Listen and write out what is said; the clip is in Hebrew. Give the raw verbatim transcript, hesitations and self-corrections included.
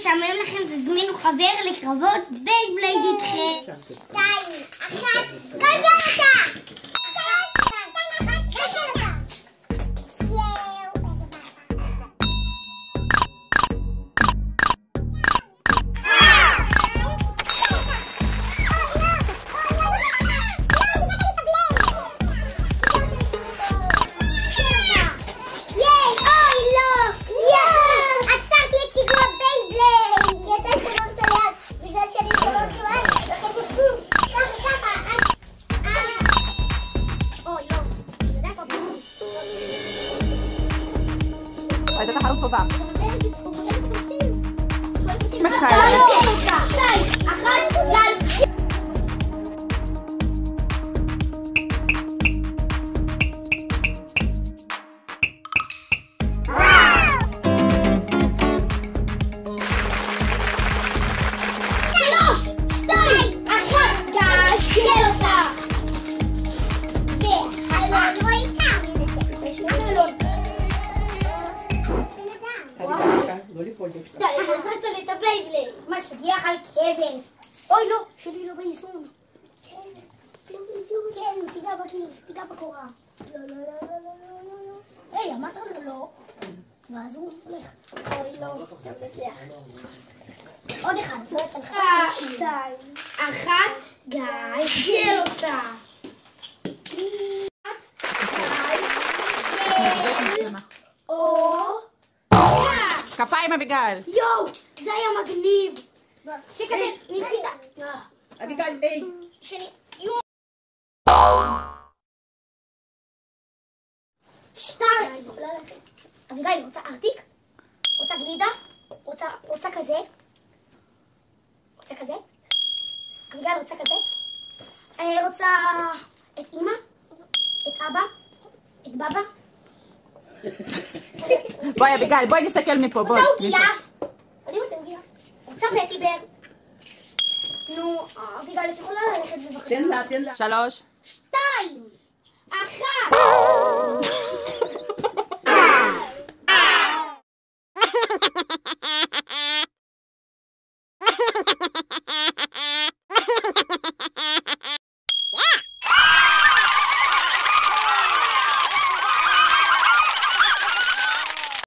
משעמם לכם, תזמינו חבר לקרבות בייבלייד איתכם. שתיים, אחת, גלגל אותה! איזה תחרות טובה. שתיים, אחת, גל. שלוש, שתיים, אחת, גל, של אותה. והלון לא איתם. לא ליפול דווקא. די, נתת לי את הבייבלייד. מה שגיח על כבש. אוי לא, שלי לא באיזון. כן, לא באיזון. כן, תיגע בקיר, תיגע בקורה. לא, לא, לא, לא, לא, לא, לא. היי, אמרת לו לא. ואז הוא הולך. אוי לא, אתה מנצח. עוד אחד, לא אצלך. שתיים, אחת, גיא, גל אותה. כפיים אביגל. יואו, זה היה מגניב. שכזה, נחיתה. אביגל, היי. שני, יואו. שתיים. אביגל, רוצה ארטיק? רוצה גלידה? רוצה כזה? רוצה כזה? אביגל, רוצה כזה? רוצה את אמא? את אבא? את בבא? בואי אביגל, בואי נסתכל מפה, בואי. רוצה עוגיה? אני רוצה עוגיה. רוצה פטיבר? נו, אביגל, את יכולה ללכת בבקשה? תן לה, תן לה. שלוש. שתיים! אחת!